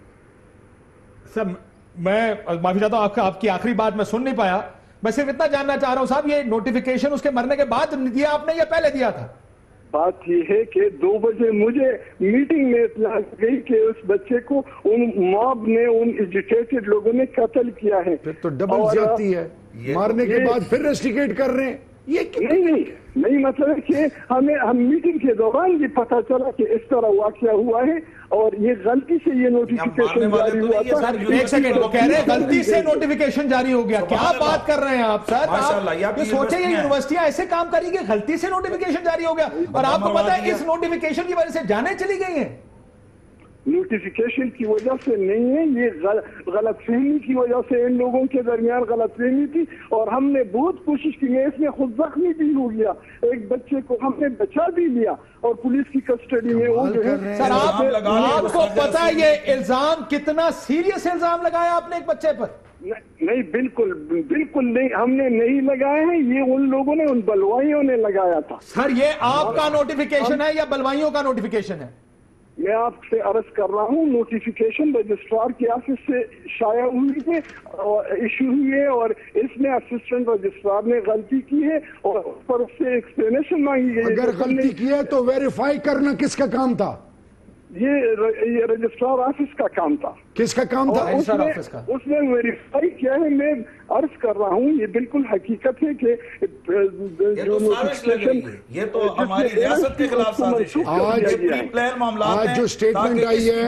سر میں معافی چاہتا ہوں، آپ کی آخری بات میں سن نہیں پایا. میں صرف اتنا جاننا چاہ رہا ہوں صاحب، یہ نوٹیفیکیشن اس کے مرنے کے بعد دیا آپ نے یا پہلے دیا تھا؟ بات یہ ہے کہ 2 بجے مجھے میٹنگ میں اطلاع گئی کہ اس بچے کو ان موب نے، ان ایجوکیٹڈ لوگوں نے قتل کیا ہے. پھر تو ڈبل زیادتی ہے، مارنے کے بعد پھر ریسٹیکیٹ کر رہے ہیں. نہیں مطلب ہے کہ ہم میٹنگ کے دوران یہ پتہ چلا کہ اس طرح واقعہ ہوا ہے اور یہ غلطی سے یہ نوٹیفیکیشن جاری ہوا تھا. ایک سیکنڈ، وہ کہہ رہے ہیں غلطی سے نوٹیفیکیشن جاری ہو گیا. کیا بات کر رہے ہیں آپ سر؟ یہ سوچیں یہ یونیورسٹیاں ایسے کام کری کہ غلطی سے نوٹیفیکیشن جاری ہو گیا اور آپ کو پتا ہے اس نوٹیفیکیشن کی وجہ سے جانیں چلی گئی ہیں. نوٹیفیکیشن کی وجہ سے نہیں ہے، یہ غلط فہمی کی وجہ سے ان لوگوں کے درمیان غلط فہمی تھی اور ہم نے بہت کوشش کی. میں اس میں خود زخمی بھی ہو گیا، ایک بچے کو ہم نے بچا بھی لیا اور پولیس کی کسٹڈی میں وہ جو ہے. سر آپ کو پتا ہے یہ الزام کتنا سیریس الزام لگایا آپ نے ایک بچے پر؟ نہیں بالکل نہیں، ہم نے نہیں لگایا ہے، یہ ان لوگوں نے، ان بلوائیوں نے لگایا تھا. سر یہ آپ کا نوٹیفیکیشن ہے یا بلوائیوں کا نوٹیفیکیشن ہے؟ میں آپ سے عرض کر رہا ہوں نوٹیفیکیشن رجسٹرار کی آفس سے شائع ہوئی ہے اور ایشو ہوئی ہے اور اس میں اسسٹنٹ رجسٹرار نے غلطی کی ہے اور اس پر اس سے ایکسپلینیشن مانگی گئی. اگر غلطی کی ہے تو ویریفائی کرنا کس کا کام تھا؟ یہ رجسٹرار آفس کا کام تھا. کس کا کام تھا؟ اس نے ویریفائی کیا ہے. میں عرض کر رہا ہوں یہ بالکل حقیقت ہے کہ یہ تو ہماری ریاست کے خلاف سازش ہے. آج جو سٹیٹمنٹ آئی ہے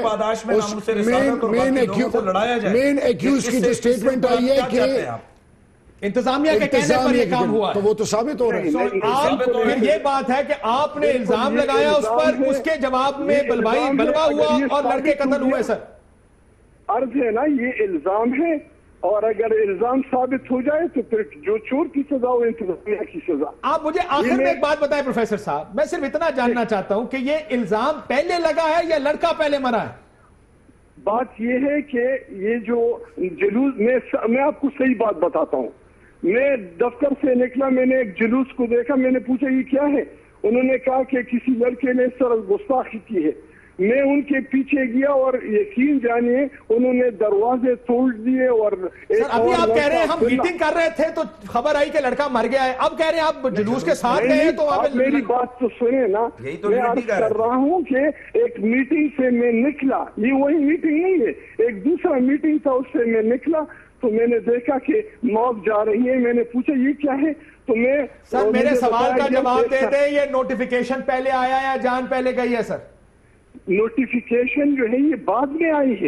مین ایکیوز کی جو سٹیٹمنٹ آئی ہے کہ انتظامیہ کے کہنے پر یہ کام ہوا تو وہ تو ثابت ہو رہا ہے. پھر یہ بات ہے کہ آپ نے الزام لگایا اس پر، اس کے جواب میں بلوا ہوا اور لڑکے قتل ہوئے. سر عرض ہے نا یہ الزام ہے اور اگر الزام ثابت ہو جائے تو پھر جو چور کی سزا وہ انتظامیہ کی سزا. آپ مجھے آخر میں ایک بات بتائیں پروفیسر صاحب، میں صرف اتنا جاننا چاہتا ہوں کہ یہ الزام پہلے لگا ہے یا لڑکا پہلے مرا ہے؟ بات یہ ہے کہ یہ جو جلوس، میں آپ کو صحیح بات بتاتا ہوں. میں دفتر سے نکلا، میں نے ایک جلوس کو دیکھا، میں نے پوچھا یہ کیا ہے؟ انہوں نے کہا کہ کسی لڑکے نے اس طرح گستاخی کی ہے. میں ان کے پیچھے گیا اور یقین جانیے انہوں نے دروازے توڑ دیے. اور ابھی آپ کہہ رہے ہیں ہم میٹنگ کر رہے تھے تو خبر آئی کہ لڑکا مر گیا ہے، اب کہہ رہے ہیں آپ جلوس کے ساتھ گئے ہیں تو آپ میری بات تو سنیں نا. میں عرض کر رہا ہوں کہ ایک میٹنگ سے میں نکلا، یہ وہی میٹنگ نہیں ہے، ایک دوسرا میٹنگ تھا، اس سے میں نکلا تو میں نے دیکھا کہ موب جا رہی ہے. میں نے پوچھا یہ کیا ہے تو میں سر میرے سوال کا جواب دے دیں، یہ نوٹیفیکیشن پہلے آیا یا جان پہلے گئی ہے؟ سر نوٹیفیکیشن جو ہے یہ بعد میں آئی ہے.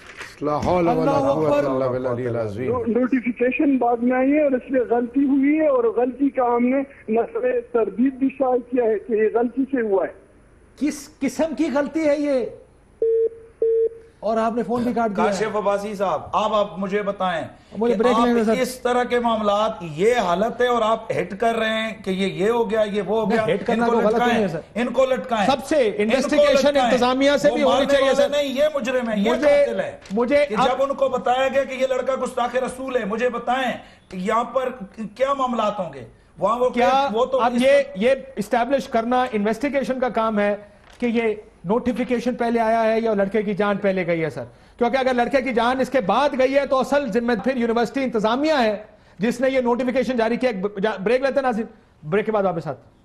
نوٹیفیکیشن بعد میں آئی ہے اور اس میں غلطی ہوئی ہے اور غلطی کا ہم نے نظر تردید بھی شائع کیا ہے کہ یہ غلطی سے ہوا ہے. کس قسم کی غلطی ہے یہ؟ اور آپ نے فون بھی کاٹ دیا. کاشف عباسی صاحب آپ مجھے بتائیں کہ اس طرح کے معاملات یہ حالت ہے اور آپ ہٹ کر رہے ہیں کہ یہ ہو گیا یہ وہ ہو گیا. ہٹ کرنا تو غلط نہیں ہے سر، ان کو لٹکائیں. سب سے انویسٹیگیشن انتظامیہ سے بھی ہونی چاہیے سر. نہیں یہ مجرم ہے، یہ قاتل ہے. مجھے جب ان کو بتایا گیا کہ یہ لڑکا گستاخ رسول ہے، مجھے بتائیں کہ یہاں پر کیا معاملات ہوں گے وہاں؟ وہ کیا اب یہ اسٹیبلش کرنا انویسٹیگیشن کا کام ہے کہ یہ نوٹیفیکیشن پہلے آیا ہے یا لڑکے کی جان پہلے گئی ہے. سر کیونکہ اگر لڑکے کی جان اس کے بعد گئی ہے تو اصل ذمہ پھر یونیورسٹی انتظامیہ ہے جس نے یہ نوٹیفیکیشن جاری کیا. بریک لیتے ہیں ناظرین، بریک کے بعد واپس آتے ہیں.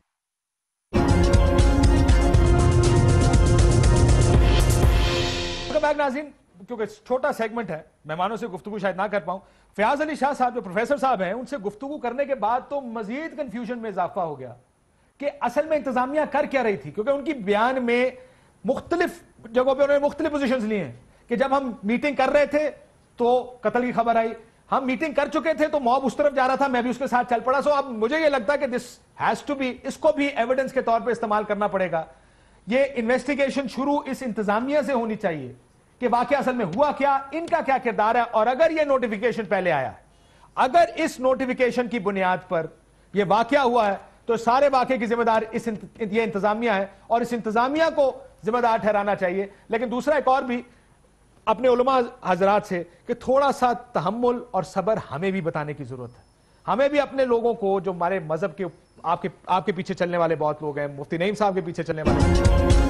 ناظرین کیونکہ چھوٹا سیگمنٹ ہے مہمانوں سے گفتگو شاید نہ کر پاؤں. فیاض علی شاہ صاحب جو پروفیسر صاحب ہیں ان سے گفتگو کرنے کے بعد تو مزید کنفیوژن میں اضافہ ہو گیا کہ اصل میں انتظامیہ کر کیا رہی تھی. کیونکہ ان کی بیان میں مختلف جگہوں پہ انہوں نے مختلف پوزیشنز لی ہیں کہ جب ہم میٹنگ کر رہے تھے تو قتل کی خبر آئی، ہم میٹنگ کر چکے تھے تو موب اس طرف جا رہا تھا، میں بھی اس کے ساتھ چل پڑا. سو اب مجھے یہ لگتا ہے کہ دس ہیز ٹو بی، اس کو بھی ایویڈنس کے طور پہ استعمال کرنا پڑے گا. یہ انویسٹیگیشن شروع اس انتظامیہ سے ہونی چاہیے کہ واقعہ اصل میں ہوا کیا، ان کا کیا کردار ہے. اور اگر یہ نوٹیفیکیشن پہلے آیا، اگر اس نوٹیفیکیشن کی بنیاد پر یہ واقعہ ہوا ہے تو سارے واقعے کی ذمہ دار یہ انتظامیہ ہے اور اس انتظامیہ کو ذمہ دار ٹھہرانا چاہیے. لیکن دوسرا ایک اور بھی اپنے علماء حضرات سے کہ تھوڑا سا تحمل اور صبر ہمیں بھی بتانے کی ضرورت ہے. ہمیں بھی اپنے لوگوں کو جو ہمارے مذہب کے آپ کے پیچھے چلنے والے بہت لوگ ہیں، مفتی نعیم صاحب کے پیچھے چلنے والے